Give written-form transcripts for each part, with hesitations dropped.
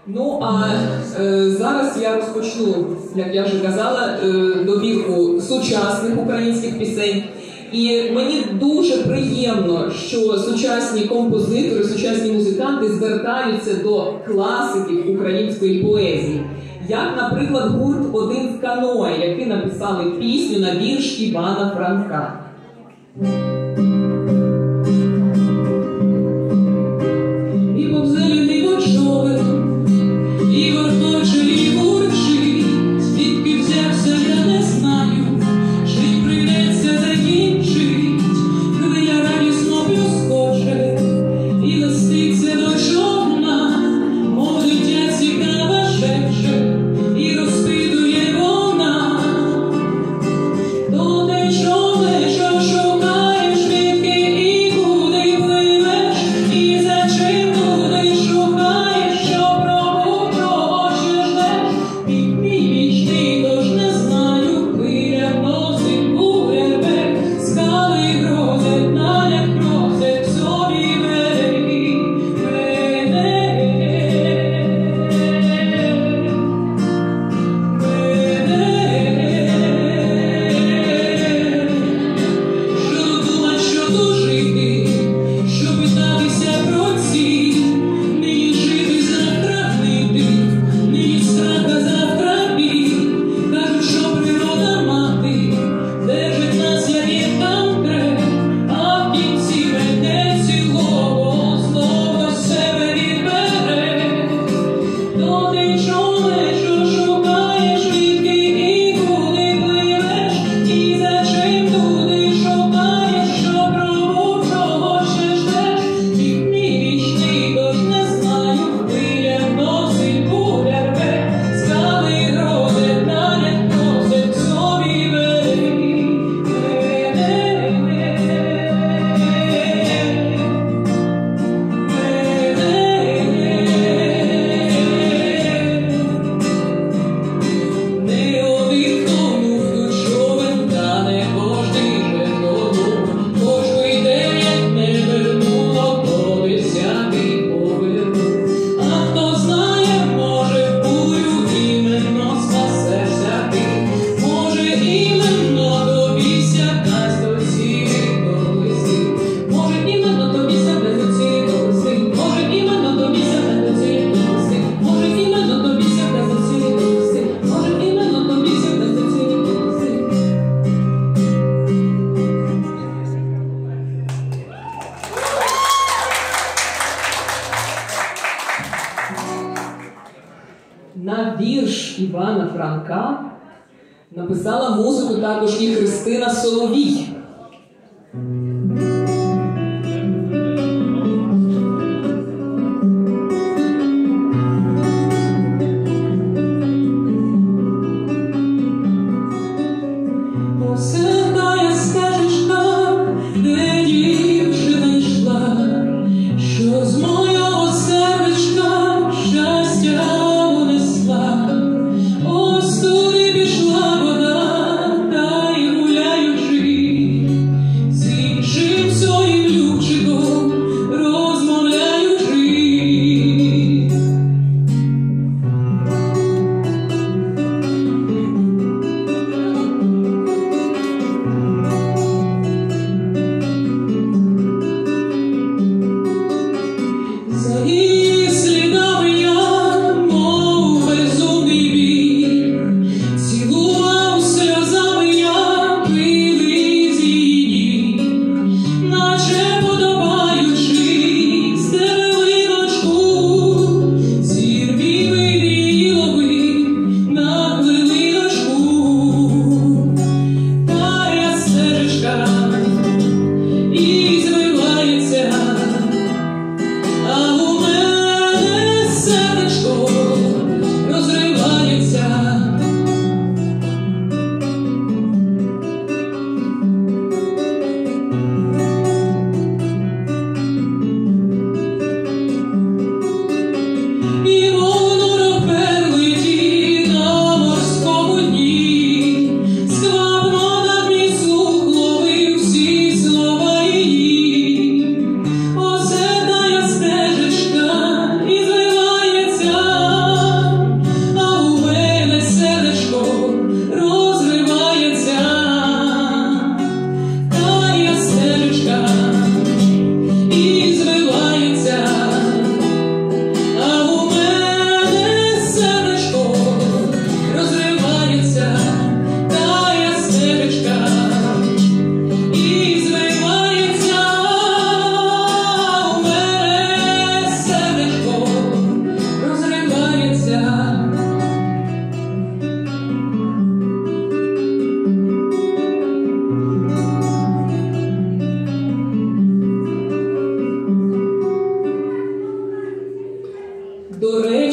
Ну, а зараз я розпочну, як я вже казала, добірку сучасних українських пісень. І мені дуже приємно, що сучасні композитори, сучасні музиканти звертаються до класиків української поезії. Як, наприклад, гурт «Один в каное», які написали пісню на вірш Івана Франка. І повзеліний човен, і воркоче, і бурчить, звідки взявся, я не знаю, жить прийдеться закінчить, хвиля радісно плюскоче, і листиться до човна, мов дитя цікаве шепче, і розпитує вона, то те човне, що шукаєш, звідки і куди пливеш, і за чим туди шукаєш, що пробув, чого ще ждеш, під мій вічний, тож не знаю, хвиля носить, буря рве, скали грозять, наляк просять, собі береги мене. Що думать, що тужити, що питатися про ці, нині жити, завтра гнити, нині страха, завтра біль. Кажуть, що природа мати держить нас, як є там трев, а в кінці мене цілого знов до себе відбере. То ти човне, що шукаєш, звідки і куди пливеш, і за чим туди шукаєш, що пробув, чого ще ждеш, під мій вічний, тож не знаю, хвиля носить, буря рве, скали грозять, наляк просять, собі береги не один тому, хто човен, та не кожний же додому, кожну йде, як не вернуло, то десятий поверну. А хто знає, може, в бурю іменно спасешся ти, може, іменно тобі сядасть до цілі доплисти, може, іменно тобі сядасть до цілі доплисти, може, іменно тобі сядасть до цілі доплисти, може, іменно тобі сядасть до цілі доплисти, може, іменно тобі сядасть до цілі доплисти. На вірш Івана Франка написала музику також і Христина Соловій. Осихає стежечка, де дівчина йшла, що з мого сердечка щастя унесла. Ось туди пішла вода, та й гуляючи,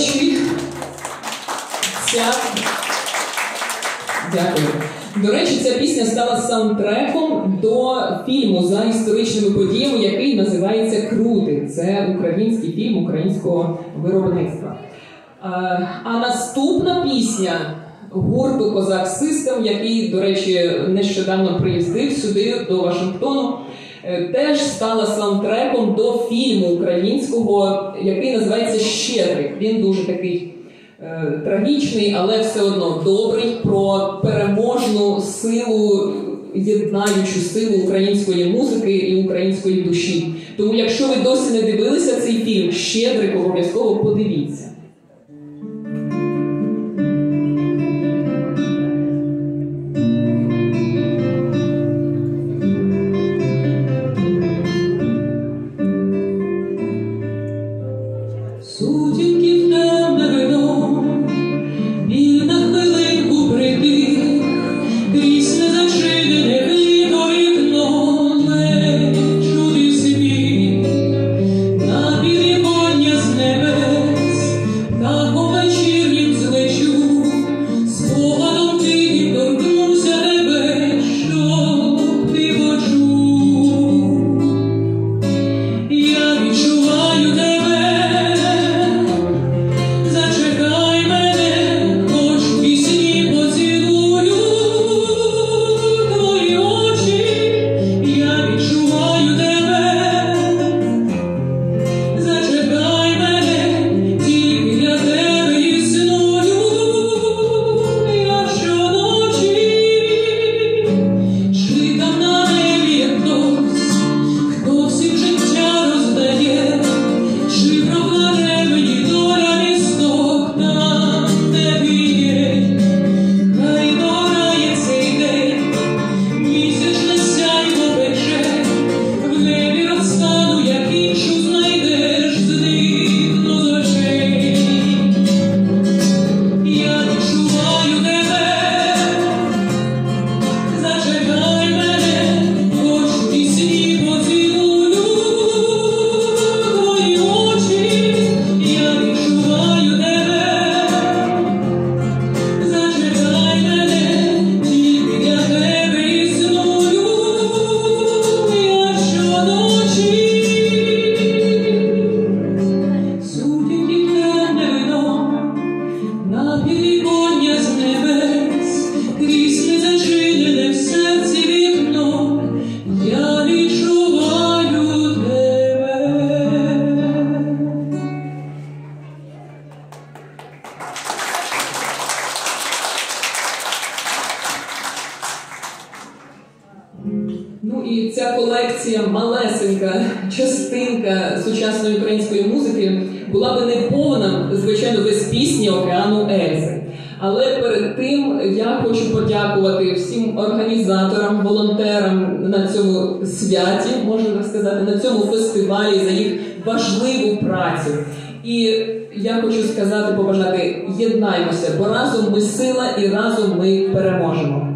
речі, Дякую. До речі, ця пісня стала саундтреком до фільму за історичними подіями, який називається «Крути». Це український фільм українського виробництва. А наступна пісня гурту «Козак Систем», який, до речі, нещодавно приїздив сюди, до Вашингтону, теж стала саундтреком до фільму українського, який називається «Щедрик». Він дуже такий трагічний, але все одно добрий, про переможну силу, єднаючу силу української музики і української душі. Тому, якщо ви досі не дивилися цей фільм «Щедрик», обов'язково подивіться. І ця колекція, малесенька частинка сучасної української музики, була би неповна, звичайно, без пісні «Океану Ельзи». Але перед тим я хочу подякувати всім організаторам, волонтерам на цьому святі, можна сказати, на цьому фестивалі за їх важливу працю. І я хочу сказати, побажати, єднаймося, бо разом ми сила і разом ми переможемо.